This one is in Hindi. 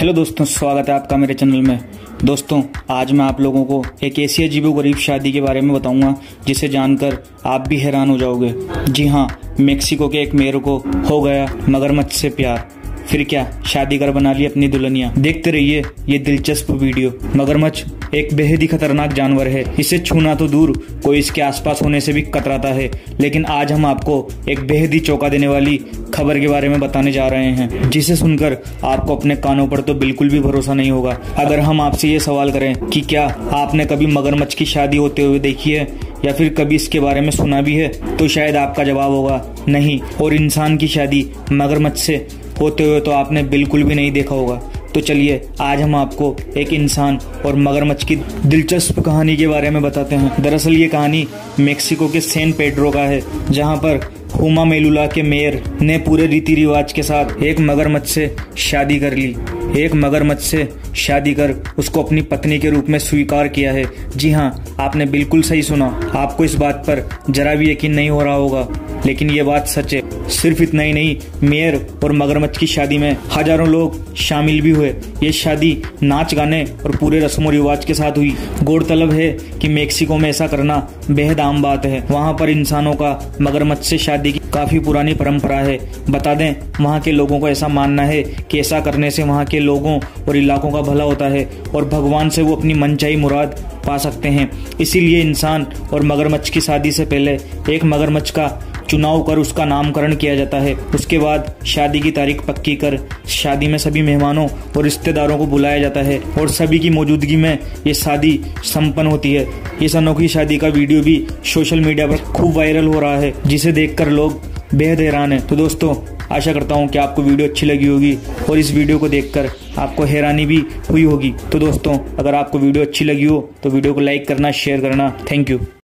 हेलो दोस्तों, स्वागत है आपका मेरे चैनल में। दोस्तों, आज मैं आप लोगों को एक ऐसी अजीबोगरीब शादी के बारे में बताऊंगा जिसे जानकर आप भी हैरान हो जाओगे। जी हाँ, मेक्सिको के एक मेयर को हो गया मगरमच्छ से प्यार। फिर क्या, शादी कर बना ली अपनी दुल्हनिया। देखते रहिए ये दिलचस्प वीडियो। मगरमच्छ एक बेहद ही खतरनाक जानवर है। इसे छूना तो दूर, कोई इसके आसपास होने से भी कतराता है। लेकिन आज हम आपको एक बेहद ही चौंका देने वाली खबर के बारे में बताने जा रहे हैं, जिसे सुनकर आपको अपने कानों पर तो बिल्कुल भी भरोसा नहीं होगा। अगर हम आपसे ये सवाल करें कि क्या आपने कभी मगरमच्छ की शादी होते हुए देखी है या फिर कभी इसके बारे में सुना भी है, तो शायद आपका जवाब होगा नहीं। और इंसान की शादी मगरमच्छ से होते हुए तो आपने बिल्कुल भी नहीं देखा होगा। तो चलिए आज हम आपको एक इंसान और मगरमच्छ की दिलचस्प कहानी के बारे में बताते हैं। दरअसल ये कहानी मेक्सिको के सैन पेड्रो का है, जहां पर हुमा मेलुला के मेयर ने पूरे रीति रिवाज के साथ एक मगरमच्छ से शादी कर ली। एक मगरमच्छ से शादी कर उसको अपनी पत्नी के रूप में स्वीकार किया है। जी हाँ, आपने बिल्कुल सही सुना। आपको इस बात पर जरा भी यकीन नहीं हो रहा होगा, लेकिन ये बात सच है। सिर्फ इतना ही नहीं, मेयर और मगरमच्छ की शादी में हजारों लोग शामिल भी हुए। ये शादी नाच गाने और पूरे रस्मों रिवाज के साथ हुई। गौरतलब है कि मेक्सिको में ऐसा करना बेहद आम बात है। वहाँ पर इंसानों का मगरमच्छ से शादी की काफी पुरानी परंपरा है। बता दें, वहाँ के लोगों को ऐसा मानना है कि ऐसा करने से वहाँ के लोगों और इलाकों का भला होता है और भगवान से वो अपनी मनचाही मुराद पा सकते हैं। इसीलिए इंसान और मगरमच्छ की शादी से पहले एक मगरमच्छ का चुनाव कर उसका नामकरण किया जाता है। उसके बाद शादी की तारीख पक्की कर शादी में सभी मेहमानों और रिश्तेदारों को बुलाया जाता है और सभी की मौजूदगी में ये शादी संपन्न होती है। इस अनोखी शादी का वीडियो भी सोशल मीडिया पर खूब वायरल हो रहा है, जिसे देखकर लोग बेहद हैरान है। तो दोस्तों, आशा करता हूँ कि आपको वीडियो अच्छी लगी होगी और इस वीडियो को देखकर आपको हैरानी भी हुई होगी। तो दोस्तों, अगर आपको वीडियो अच्छी लगी हो तो वीडियो को लाइक करना, शेयर करना। Thank you.